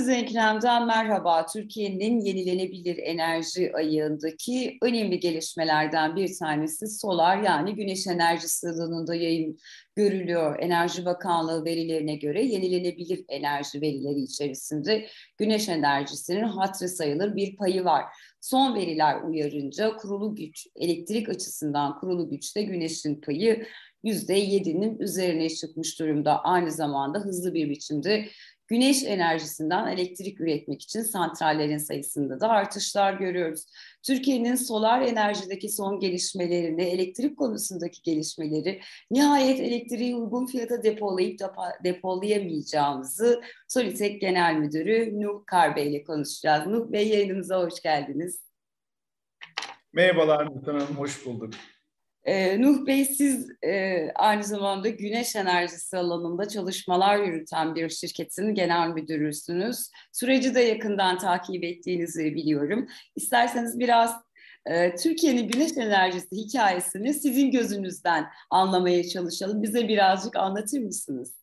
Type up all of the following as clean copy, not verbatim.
Size Ekrem'den merhaba. Türkiye'nin yenilenebilir enerji ayağındaki önemli gelişmelerden bir tanesi solar yani güneş enerjisi alanında yayın görülüyor. Enerji Bakanlığı verilerine göre yenilenebilir enerji verileri içerisinde güneş enerjisinin hatırı sayılır bir payı var. Son veriler uyarınca kurulu güç, elektrik açısından kurulu güçte güneşin payı %7'nin üzerine çıkmış durumda. Aynı zamanda hızlı bir biçimde güneş enerjisinden elektrik üretmek için santrallerin sayısında da artışlar görüyoruz. Türkiye'nin solar enerjideki son gelişmelerini, elektrik konusundaki gelişmeleri, nihayet elektriği uygun fiyata depolayıp depolayamayacağımızı Solitek Genel Müdürü Nuh Karbey ile konuşacağız. Nuh Bey, yayınımıza hoş geldiniz. Merhabalar Nurten Hanım, hoş bulduk. Nuh Bey, siz aynı zamanda güneş enerjisi alanında çalışmalar yürüten bir şirketin genel müdürüsünüz. Süreci de yakından takip ettiğinizi biliyorum. İsterseniz biraz Türkiye'nin güneş enerjisi hikayesini sizin gözünüzden anlamaya çalışalım. Bize birazcık anlatır mısınız?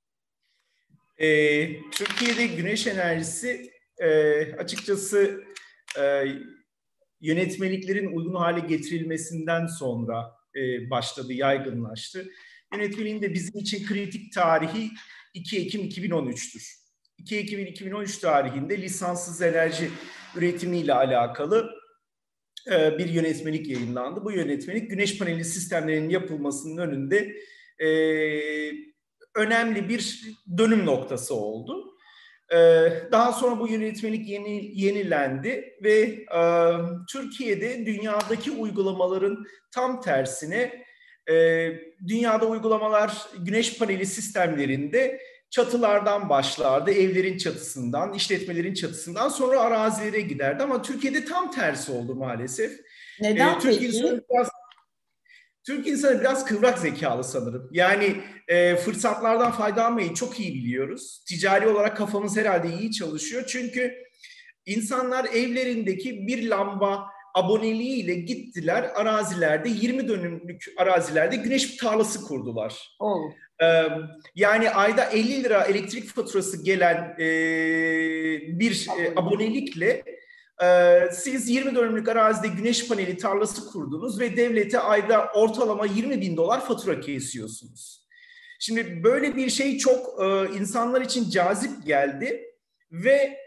Türkiye'de güneş enerjisi açıkçası yönetmeliklerin uygun hale getirilmesinden sonra başladı, yaygınlaştı. Yönetmeliğin de bizim için kritik tarihi 2 Ekim 2013'tür. 2 Ekim 2013 tarihinde lisanssız enerji üretimiyle alakalı bir yönetmelik yayınlandı. Bu yönetmelik güneş paneli sistemlerinin yapılmasının önünde önemli bir dönüm noktası oldu. Daha sonra bu yönetmelik yenilendi ve Türkiye'de dünyadaki uygulamaların tam tersine dünyada uygulamalar güneş paneli sistemlerinde çatılardan başlardı, evlerin çatısından, işletmelerin çatısından sonra arazilere giderdi ama Türkiye'de tam tersi oldu maalesef. Neden peki? Türk insanı biraz kıvrak zekalı sanırım. Yani fırsatlardan faydalanmayı çok iyi biliyoruz. Ticari olarak kafamız herhalde iyi çalışıyor. Çünkü insanlar evlerindeki bir lamba aboneliğiyle gittiler arazilerde 20 dönümlük arazilerde güneş tarlası kurdular. Oh. Yani ayda 50 lira elektrik faturası gelen bir abonelikle siz 20 dönümlük arazide güneş paneli tarlası kurdunuz ve devlete ayda ortalama 20 bin dolar fatura kesiyorsunuz. Şimdi böyle bir şey çok insanlar için cazip geldi ve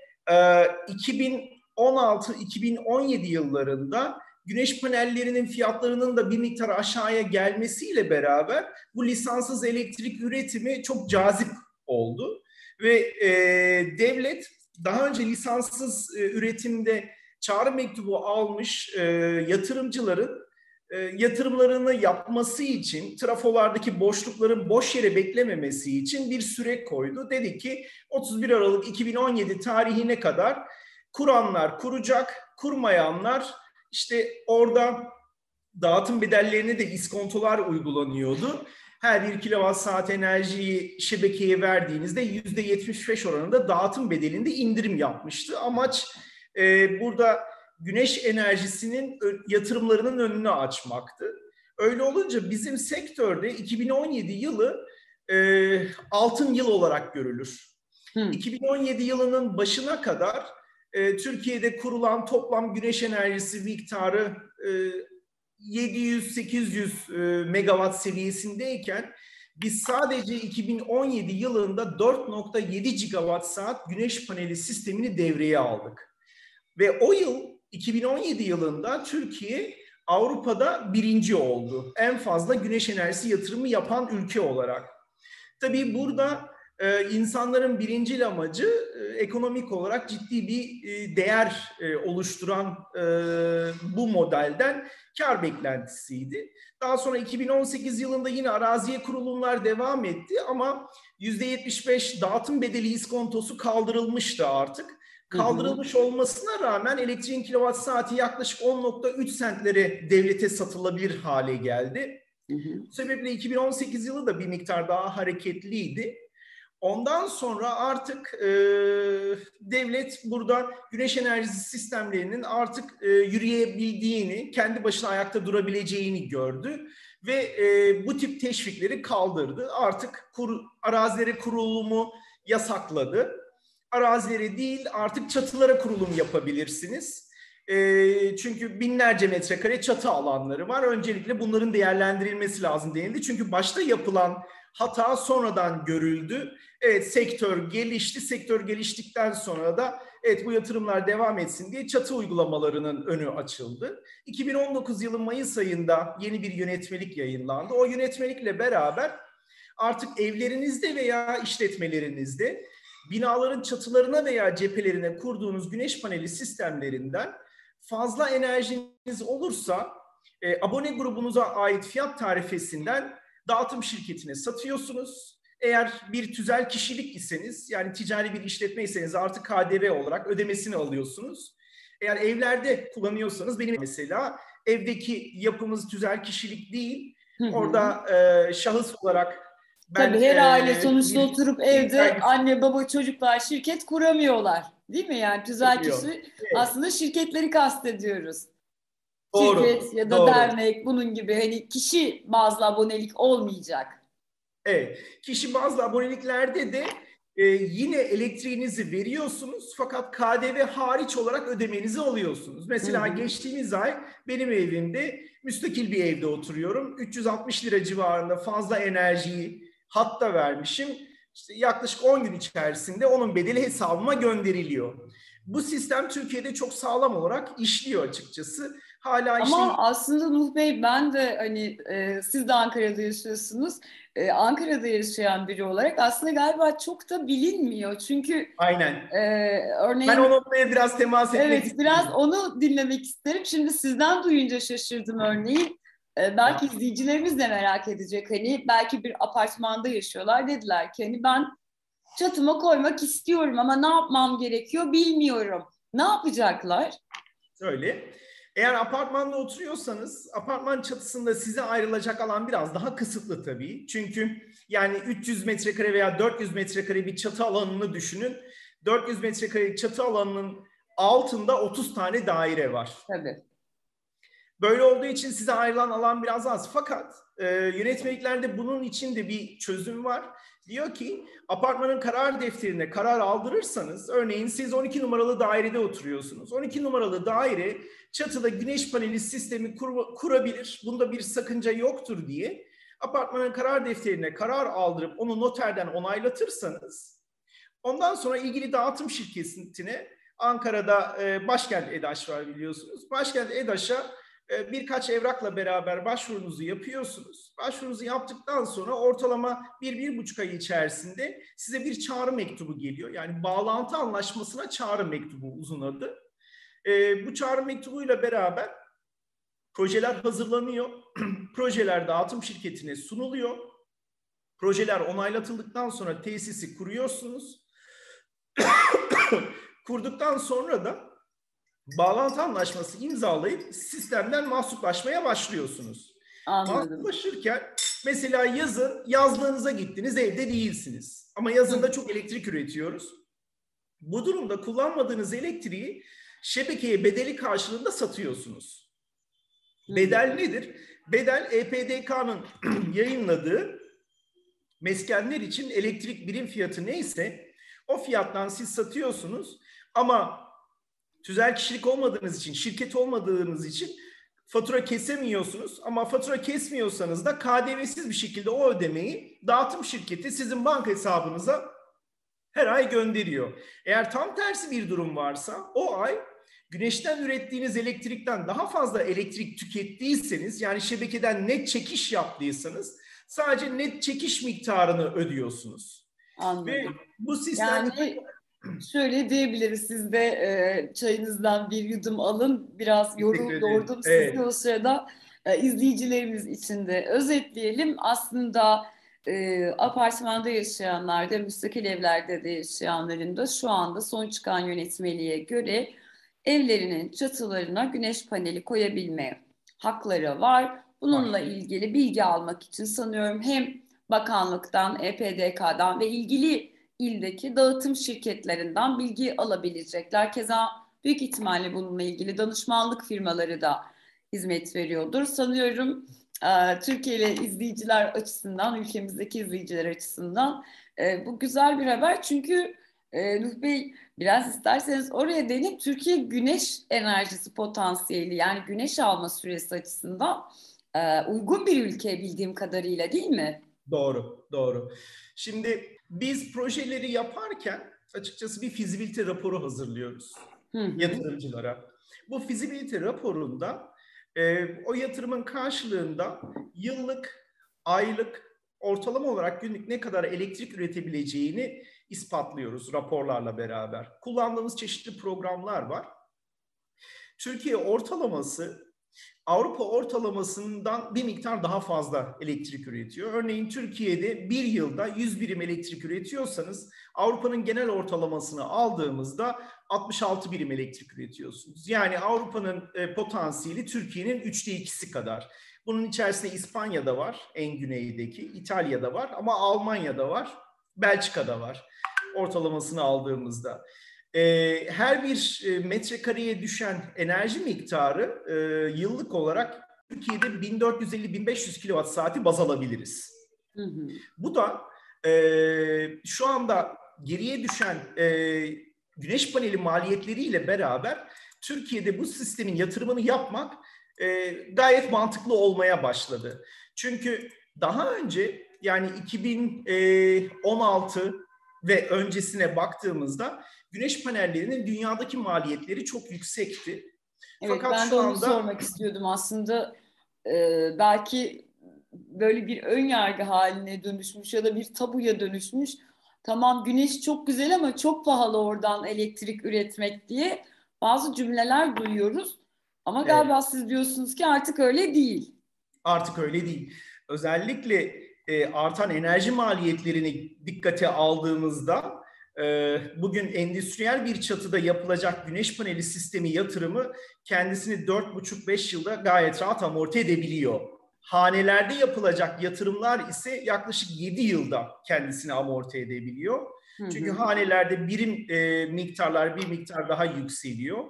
2016-2017 yıllarında güneş panellerinin fiyatlarının da bir miktar aşağıya gelmesiyle beraber bu lisanssız elektrik üretimi çok cazip oldu. Ve devlet daha önce lisanssız üretimde çağrı mektubu almış yatırımcıların yatırımlarını yapması için, trafolardaki boşlukların boş yere beklememesi için bir süre koydu. Dedi ki 31 Aralık 2017 tarihine kadar kuranlar kuracak, kurmayanlar işte orada dağıtım bedellerine de iskontolar uygulanıyordu. Her 1 kilowatt saat enerjiyi şebekeye verdiğinizde %75 oranında dağıtım bedelinde indirim yapmıştı. Amaç burada güneş enerjisinin yatırımlarının önünü açmaktı. Öyle olunca bizim sektörde 2017 yılı altın yıl olarak görülür. 2017 yılının başına kadar Türkiye'de kurulan toplam güneş enerjisi miktarı 700-800 megawatt seviyesindeyken biz sadece 2017 yılında 4,7 gigawatt saat güneş paneli sistemini devreye aldık. Ve o yıl 2017 yılında Türkiye Avrupa'da birinci oldu. En fazla güneş enerjisi yatırımı yapan ülke olarak. Tabii burada insanların birincil amacı ekonomik olarak ciddi bir değer oluşturan bu modelden kar beklentisiydi. Daha sonra 2018 yılında yine araziye kurulumlar devam etti ama %75 dağıtım bedeli iskontosu kaldırılmıştı artık. Kaldırılmış olmasına rağmen elektriğin kilowatt saati yaklaşık 10,3 sentlere devlete satılabilir hale geldi. Bu sebeple 2018 yılı da bir miktar daha hareketliydi. Ondan sonra artık devlet burada güneş enerjisi sistemlerinin artık yürüyebildiğini, kendi başına ayakta durabileceğini gördü ve bu tip teşvikleri kaldırdı. Artık arazilere kurulumu yasakladı arazilere değil artık çatılara kurulum yapabilirsiniz. Çünkü binlerce metrekare çatı alanları var. Öncelikle bunların değerlendirilmesi lazım denildi. Çünkü başta yapılan hata sonradan görüldü. Evet, sektör gelişti. Sektör geliştikten sonra da evet bu yatırımlar devam etsin diye çatı uygulamalarının önü açıldı. 2019 yılı Mayıs ayında yeni bir yönetmelik yayınlandı. O yönetmelikle beraber artık evlerinizde veya işletmelerinizde binaların çatılarına veya cephelerine kurduğunuz güneş paneli sistemlerinden fazla enerjiniz olursa abone grubunuza ait fiyat tarifesinden dağıtım şirketine satıyorsunuz. Eğer bir tüzel kişilik iseniz, yani ticari bir işletme iseniz artık KDV olarak ödemesini alıyorsunuz. Eğer evlerde kullanıyorsanız, benim mesela evdeki yapımız tüzel kişilik değil. Orada şahıs olarak ben tabii her aile sonuçta bir oturup evde anne baba çocuklar şirket kuramıyorlar. Değil mi? Yani tüzel kişi evet. aslında şirketleri kastediyoruz. Doğru, Şirket ya da doğru. dernek bunun gibi hani kişi bazlı abonelik olmayacak. Evet, kişi bazı aboneliklerde de yine elektriğinizi veriyorsunuz fakat KDV hariç olarak ödemenizi alıyorsunuz. Mesela geçtiğimiz ay benim evimde, müstakil bir evde oturuyorum. 360 lira civarında fazla enerjiyi hatta vermişim. İşte yaklaşık 10 gün içerisinde onun bedeli hesabıma gönderiliyor. Bu sistem Türkiye'de çok sağlam olarak işliyor açıkçası. Hala işte... Ama aslında Nuh Bey, ben de hani siz de Ankara'da yaşıyorsunuz. Ankara'da yaşayan biri olarak aslında galiba çok da bilinmiyor. Çünkü Aynen. Ben o örneğin noktaya biraz temas etmek evet, biraz istedim. onu dinlemek isterim. Şimdi sizden duyunca şaşırdım örneğin. Belki izleyicilerimiz de merak edecek. Hani belki bir apartmanda yaşıyorlar. Dediler ki hani ben çatıma koymak istiyorum ama ne yapmam gerekiyor bilmiyorum. Ne yapacaklar? Şöyle, eğer apartmanda oturuyorsanız apartman çatısında size ayrılacak alan biraz daha kısıtlı tabii. Çünkü yani 300 metrekare veya 400 metrekare bir çatı alanını düşünün. 400 metrekare çatı alanının altında 30 tane daire var. Tabii. Böyle olduğu için size ayrılan alan biraz az. Fakat yönetmeliklerde bunun için de bir çözüm var. Diyor ki apartmanın karar defterine karar aldırırsanız, örneğin siz 12 numaralı dairede oturuyorsunuz. 12 numaralı daire çatıda güneş paneli sistemi kurabilir. Bunda bir sakınca yoktur diye apartmanın karar defterine karar aldırıp onu noterden onaylatırsanız, ondan sonra ilgili dağıtım şirketine, Ankara'da Başkent EDAŞ var biliyorsunuz. Başkent EDAŞ'a birkaç evrakla beraber başvurunuzu yapıyorsunuz. Başvurunuzu yaptıktan sonra ortalama 1-1,5 ay içerisinde size bir çağrı mektubu geliyor. Yani bağlantı anlaşmasına çağrı mektubu uzun adı. Bu çağrı mektubuyla beraber projeler hazırlanıyor. Projeler dağıtım şirketine sunuluyor. Projeler onaylatıldıktan sonra tesisi kuruyorsunuz. Kurduktan sonra da bağlantı anlaşması imzalayıp sistemden mahsuplaşmaya başlıyorsunuz. Anladım. Mahsuplaşırken mesela yazın yazlığınıza gittiniz, evde değilsiniz. Ama yazında çok elektrik üretiyoruz. Bu durumda kullanmadığınız elektriği şebekeye bedeli karşılığında satıyorsunuz. Bedel nedir? Bedel EPDK'nın yayınladığı meskenler için elektrik birim fiyatı neyse o fiyattan siz satıyorsunuz. Ama tüzel kişilik olmadığınız için, şirket olmadığınız için fatura kesemiyorsunuz. Ama fatura kesmiyorsanız da KDV'siz bir şekilde o ödemeyi dağıtım şirketi sizin banka hesabınıza her ay gönderiyor. Eğer tam tersi bir durum varsa o ay güneşten ürettiğiniz elektrikten daha fazla elektrik tükettiyseniz, yani şebekeden net çekiş yaptıysanız sadece net çekiş miktarını ödüyorsunuz. Anladım. Ve bu sistem... Yani şöyle diyebiliriz, siz de çayınızdan bir yudum alın. Biraz yordum sizi evet. o sırada. İzleyicilerimiz için de özetleyelim. Aslında apartmanda yaşayanlar da, müstakil evlerde de yaşayanların da şu anda son çıkan yönetmeliğe göre evlerinin çatılarına güneş paneli koyabilme hakları var. Bununla ilgili bilgi almak için sanıyorum hem bakanlıktan, EPDK'dan ve ilgili ildeki dağıtım şirketlerinden bilgi alabilecekler. Keza büyük ihtimalle bununla ilgili danışmanlık firmaları da hizmet veriyordur. Sanıyorum Türkiye'li izleyiciler açısından, ülkemizdeki izleyiciler açısından bu güzel bir haber. Çünkü Nuh Bey, biraz isterseniz oraya değinip Türkiye güneş enerjisi potansiyeli, yani güneş alma süresi açısından uygun bir ülke bildiğim kadarıyla, değil mi? Doğru, doğru. Şimdi biz projeleri yaparken açıkçası bir fizibilite raporu hazırlıyoruz Hı hı. yatırımcılara. Bu fizibilite raporunda o yatırımın karşılığında yıllık, aylık, ortalama olarak günlük ne kadar elektrik üretebileceğini ispatlıyoruz raporlarla beraber. Kullandığımız çeşitli programlar var. Türkiye ortalaması Avrupa ortalamasından bir miktar daha fazla elektrik üretiyor. Örneğin Türkiye'de bir yılda 100 birim elektrik üretiyorsanız Avrupa'nın genel ortalamasını aldığımızda 66 birim elektrik üretiyorsunuz. Yani Avrupa'nın potansiyeli Türkiye'nin 3'te 2'si kadar. Bunun içerisinde İspanya'da var, en güneydeki, İtalya'da var ama Almanya'da var, Belçika'da var ortalamasını aldığımızda. Her bir metrekareye düşen enerji miktarı yıllık olarak Türkiye'de 1450-1500 kilowatt saati baz alabiliriz. Hı hı. Bu da şu anda geriye düşen güneş paneli maliyetleriyle beraber Türkiye'de bu sistemin yatırımını yapmak gayet mantıklı olmaya başladı. Çünkü daha önce, yani 2016 ve öncesine baktığımızda güneş panellerinin dünyadaki maliyetleri çok yüksekti. Evet, Fakat ben de şu onu anda sormak istiyordum aslında. Belki böyle bir ön yargı haline dönüşmüş ya da bir tabuya dönüşmüş. Tamam, güneş çok güzel ama çok pahalı oradan elektrik üretmek diye bazı cümleler duyuyoruz. Ama evet, galiba siz diyorsunuz ki artık öyle değil. artık öyle değil. Özellikle artan enerji maliyetlerini dikkate aldığımızda bugün endüstriyel bir çatıda yapılacak güneş paneli sistemi yatırımı kendisini 4,5-5 yılda gayet rahat amorti edebiliyor. Hanelerde yapılacak yatırımlar ise yaklaşık 7 yılda kendisini amorti edebiliyor. Hı Çünkü hı. hanelerde birim miktarlar bir miktar daha yükseliyor.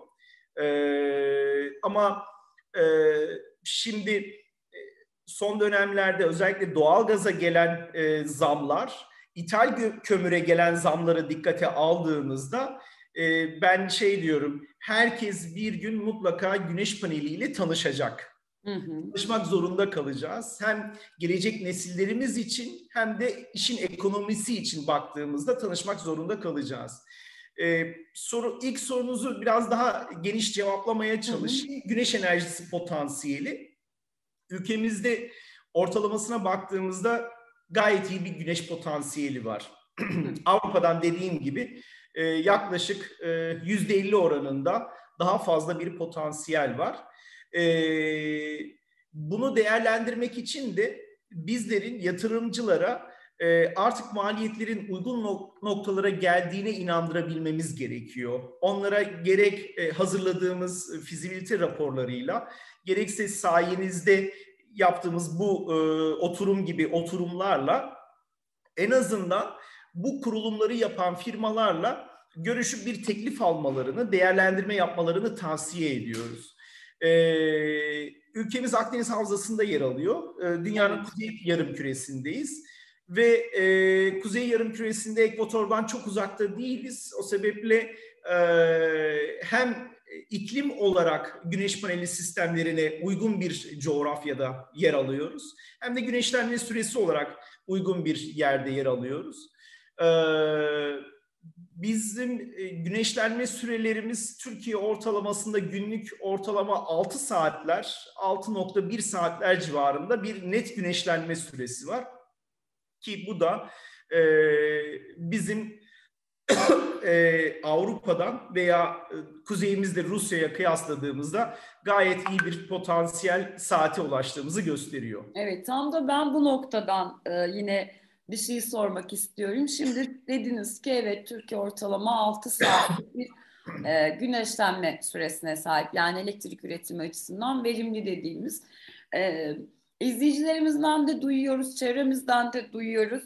Ama e, şimdi son dönemlerde özellikle doğalgaza gelen zamlar, ithal kömüre gelen zamları dikkate aldığımızda ben şey diyorum, herkes bir gün mutlaka güneş paneliyle tanışacak. Hı hı. Tanışmak zorunda kalacağız. Hem gelecek nesillerimiz için hem de işin ekonomisi için baktığımızda tanışmak zorunda kalacağız. İlk sorunuzu biraz daha geniş cevaplamaya Hı hı. çalışayım. Güneş enerjisi potansiyeli. Ülkemizde ortalamasına baktığımızda gayet iyi bir güneş potansiyeli var. Hı. Avrupa'dan dediğim gibi yaklaşık %50 oranında daha fazla bir potansiyel var. Bunu değerlendirmek için de bizlerin yatırımcılara artık maliyetlerin uygun noktalara geldiğine inandırabilmemiz gerekiyor. Onlara gerek hazırladığımız fizibilite raporlarıyla, gerekse sayenizde yaptığımız bu oturum gibi oturumlarla en azından bu kurulumları yapan firmalarla görüşüp bir teklif almalarını, değerlendirme yapmalarını tavsiye ediyoruz. Ülkemiz Akdeniz Havzası'nda yer alıyor. Dünyanın Evet. kuzey yarımküresindeyiz. Ve kuzey yarımküresinde ekvatordan çok uzakta değiliz. O sebeple hem iklim olarak güneş paneli sistemlerine uygun bir coğrafyada yer alıyoruz. Hem de güneşlenme süresi olarak uygun bir yerde yer alıyoruz. Bizim güneşlenme sürelerimiz Türkiye ortalamasında günlük ortalama 6 saatler, 6,1 saatler civarında bir net güneşlenme süresi var. Ki bu da bizim Avrupa'dan veya kuzeyimizde Rusya'ya kıyasladığımızda gayet iyi bir potansiyel saate ulaştığımızı gösteriyor. Evet, tam da ben bu noktadan yine bir şey sormak istiyorum. Şimdi dediniz ki evet, Türkiye ortalama 6 saatlik bir güneşlenme süresine sahip. Yani elektrik üretimi açısından verimli dediğimiz. E, izleyicilerimizden de duyuyoruz, çevremizden de duyuyoruz.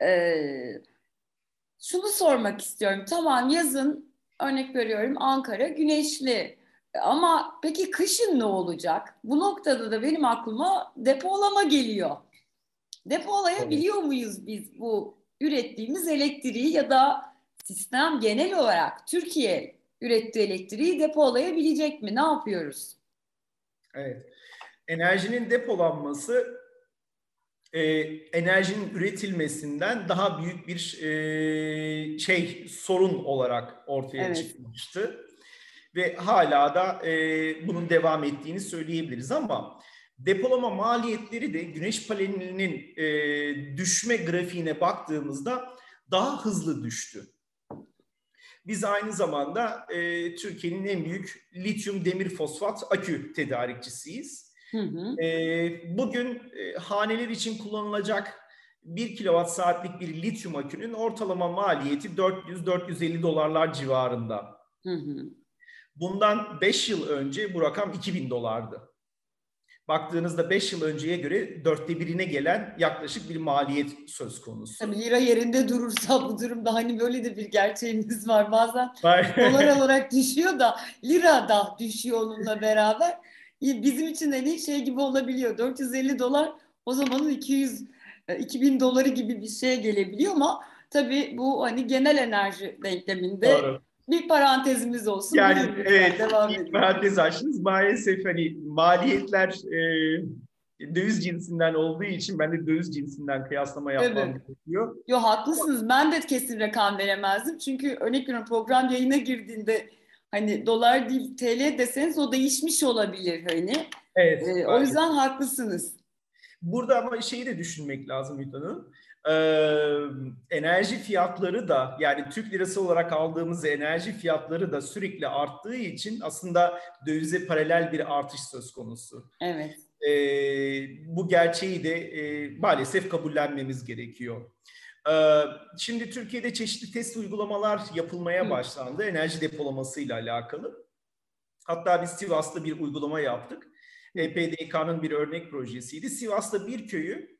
Şunu sormak istiyorum. Tamam, yazın örnek veriyorum Ankara güneşli. Ama peki kışın ne olacak? Bu noktada da benim aklıma depolama geliyor. Evet. Depolayabiliyor muyuz biz bu ürettiğimiz elektriği ya da sistem genel olarak Türkiye ürettiği elektriği depolayabilecek mi? Ne yapıyoruz? Evet. Enerjinin depolanması enerjinin üretilmesinden daha büyük bir sorun olarak ortaya Evet. çıkmıştı. Ve hala da bunun devam ettiğini söyleyebiliriz ama depolama maliyetleri de güneş panelinin düşme grafiğine baktığımızda daha hızlı düştü. Biz aynı zamanda Türkiye'nin en büyük lityum demir fosfat akü tedarikçisiyiz. Hı hı. Bugün haneler için kullanılacak 1 kilowatt saatlik bir lityum akünün ortalama maliyeti 400-450 dolarlar civarında. Hı hı. Bundan 5 yıl önce bu rakam 2000 dolardı. Baktığınızda 5 yıl önceye göre 1/4'ine gelen yaklaşık bir maliyet söz konusu. Tabii lira yerinde durursa bu durumda hani böyle de bir gerçeğimiz var. Bazen dolar olarak düşüyor da lira da düşüyor onunla beraber. Bizim için hani şey gibi olabiliyor. 450 dolar o zamanın 2000 doları gibi bir şeye gelebiliyor ama tabii bu hani genel enerji denkleminde Doğru. bir parantezimiz olsun. Yani Buyurun lütfen evet, devam ilk edin. parantez açtınız. Maalesef hani maliyetler döviz cinsinden olduğu için ben de döviz cinsinden kıyaslama yapmam Evet. gerekiyor. Yo haklısınız. Ben de kesin rakam veremezdim. Çünkü örnek veriyorum program yayına girdiğinde hani dolar değil TL deseniz o değişmiş olabilir hani. Evet, O yüzden haklısınız. burada ama şeyi de düşünmek lazım Hüt Hanım. Enerji fiyatları da yani Türk lirası olarak aldığımız enerji fiyatları da sürekli arttığı için aslında dövize paralel bir artış söz konusu. Evet. Bu gerçeği de maalesef kabullenmemiz gerekiyor. Şimdi Türkiye'de çeşitli test uygulamalar yapılmaya Hı. başlandı enerji depolamasıyla alakalı. Hatta biz Sivas'ta bir uygulama yaptık. EPDK'nın bir örnek projesiydi. Sivas'ta bir köyü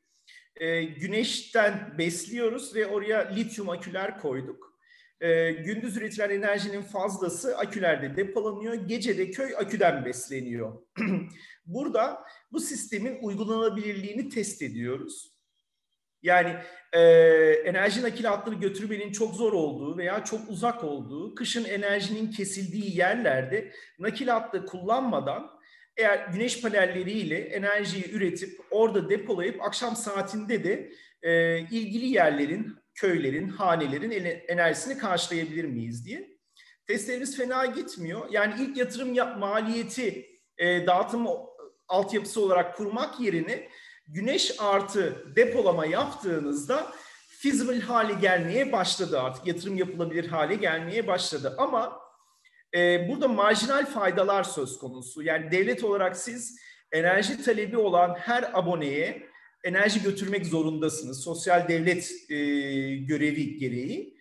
güneşten besliyoruz ve oraya lityum aküler koyduk. Gündüz üretilen enerjinin fazlası akülerde depolanıyor. Gece de köy aküden besleniyor. Burada bu sistemin uygulanabilirliğini test ediyoruz. Yani enerji nakil hatları götürmenin çok zor olduğu veya çok uzak olduğu, kışın enerjinin kesildiği yerlerde nakil hattı kullanmadan eğer güneş panelleriyle enerjiyi üretip orada depolayıp akşam saatinde de ilgili yerlerin, köylerin, hanelerin enerjisini karşılayabilir miyiz diye. Testlerimiz fena gitmiyor. Yani ilk yatırım maliyeti dağıtım altyapısı olarak kurmak yerine güneş artı depolama yaptığınızda feasible hale gelmeye başladı artık. Yatırım yapılabilir hale gelmeye başladı. Ama burada marjinal faydalar söz konusu. Yani devlet olarak siz enerji talebi olan her aboneye enerji götürmek zorundasınız. Sosyal devlet görevi gereği.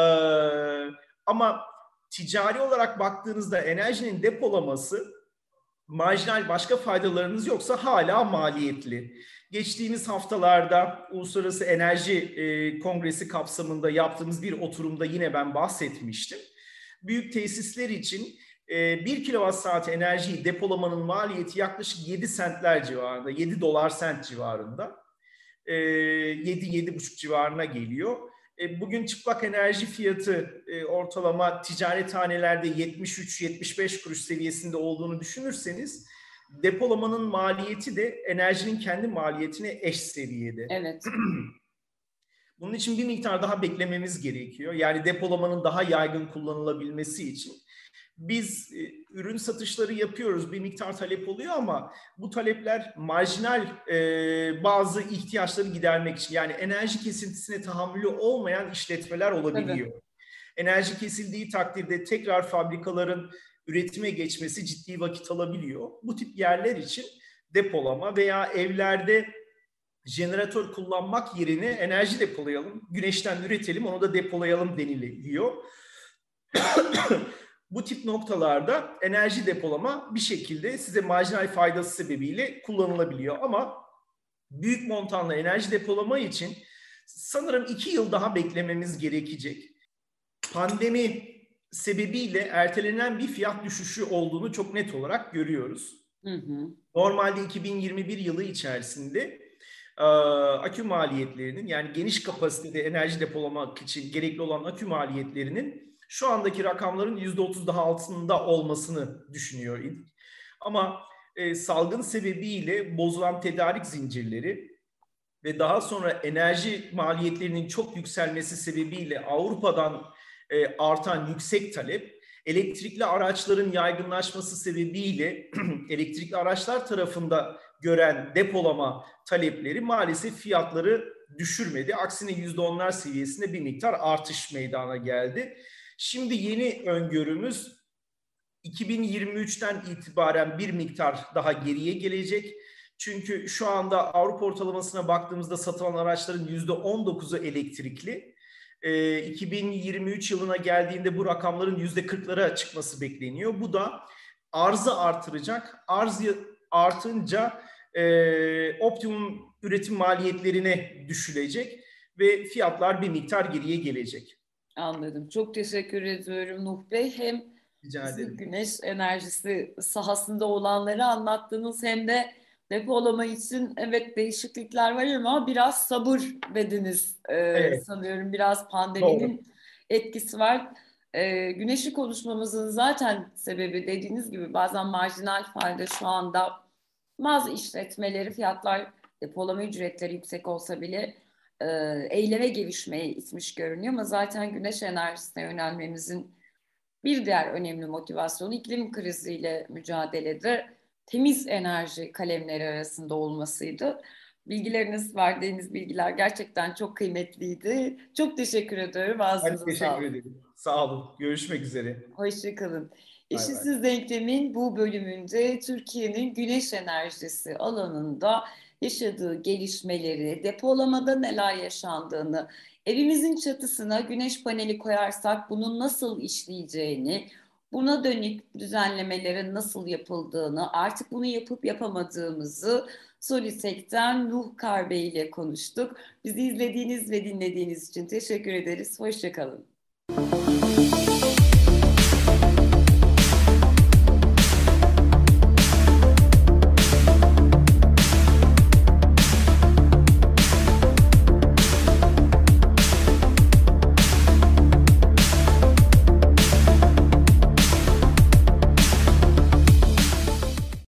Ama ticari olarak baktığınızda enerjinin depolaması marjinal başka faydalarınız yoksa hala maliyetli. Geçtiğimiz haftalarda Uluslararası Enerji Kongresi kapsamında yaptığımız bir oturumda yine ben bahsetmiştim. Büyük tesisler için 1 kilowatt saat enerjiyi depolamanın maliyeti yaklaşık 7 sentler civarında, 7 dolar sent civarında. 7-7,5 civarına geliyor. Bugün çıplak enerji fiyatı ortalama ticarethanelerde 73-75 kuruş seviyesinde olduğunu düşünürseniz depolamanın maliyeti de enerjinin kendi maliyetine eş seviyede. Evet. Bunun için bir miktar daha beklememiz gerekiyor. Yani depolamanın daha yaygın kullanılabilmesi için. Biz ürün satışları yapıyoruz, bir miktar talep oluyor ama bu talepler marjinal bazı ihtiyaçları gidermek için. Yani enerji kesintisine tahammülü olmayan işletmeler olabiliyor. Tabii. Enerji kesildiği takdirde tekrar fabrikaların üretime geçmesi ciddi vakit alabiliyor. Bu tip yerler için depolama veya evlerde jeneratör kullanmak yerine enerji depolayalım, güneşten üretelim, onu da depolayalım deniliyor. Bu tip noktalarda enerji depolama bir şekilde size marjinal faydası sebebiyle kullanılabiliyor. Ama büyük montanlı enerji depolama için sanırım 2 yıl daha beklememiz gerekecek. Pandemi sebebiyle ertelenen bir fiyat düşüşü olduğunu çok net olarak görüyoruz. Normalde 2021 yılı içerisinde akü maliyetlerinin, yani geniş kapasitede enerji depolamak için gerekli olan akü maliyetlerinin şu andaki rakamların %30 daha altında olmasını düşünüyor idik. Ama salgın sebebiyle bozulan tedarik zincirleri ve daha sonra enerji maliyetlerinin çok yükselmesi sebebiyle Avrupa'dan artan yüksek talep, elektrikli araçların yaygınlaşması sebebiyle elektrikli araçlar tarafında gören depolama talepleri maalesef fiyatları düşürmedi. Aksine %10'lar seviyesinde bir miktar artış meydana geldi. Şimdi yeni öngörümüz 2023'ten itibaren bir miktar daha geriye gelecek. Çünkü şu anda Avrupa ortalamasına baktığımızda satılan araçların %19'u elektrikli. 2023 yılına geldiğinde bu rakamların %40'lara çıkması bekleniyor. Bu da arzı artıracak. Arz artınca optimum üretim maliyetlerine düşülecek ve fiyatlar bir miktar geriye gelecek. Anladım. Çok teşekkür ediyorum Nuh Bey. Hem Rica bizim ederim. güneş enerjisi sahasında olanları anlattınız, hem de depolama için evet değişiklikler var ama biraz sabır dediniz. Evet, Sanıyorum biraz doğru. pandeminin etkisi var. Güneşi konuşmamızın zaten sebebi, dediğiniz gibi, bazen marjinal fayda. Şu anda bazı işletmeleri, fiyatlar, depolama ücretleri yüksek olsa bile e, eyleme gelişmeye itmiş görünüyor, ama zaten güneş enerjisine yönelmemizin bir diğer önemli motivasyonu iklim kriziyle mücadelede temiz enerji kalemleri arasında olmasıydı. Bilgileriniz, verdiğiniz bilgiler gerçekten çok kıymetliydi. Çok teşekkür ediyorum. Ben Ağzınıza teşekkür sağlık. ederim. Sağ olun. Görüşmek üzere. Hoşçakalın. Bay bay. Eşitsiz Denklem'in bu bölümünde Türkiye'nin güneş enerjisi alanında yaşadığı gelişmeleri, depolamada neler yaşandığını, evimizin çatısına güneş paneli koyarsak bunun nasıl işleyeceğini, buna dönük düzenlemelerin nasıl yapıldığını, artık bunu yapıp yapamadığımızı Solitek'ten Nuh Karbey ile konuştuk. Bizi izlediğiniz ve dinlediğiniz için teşekkür ederiz. Hoşçakalın.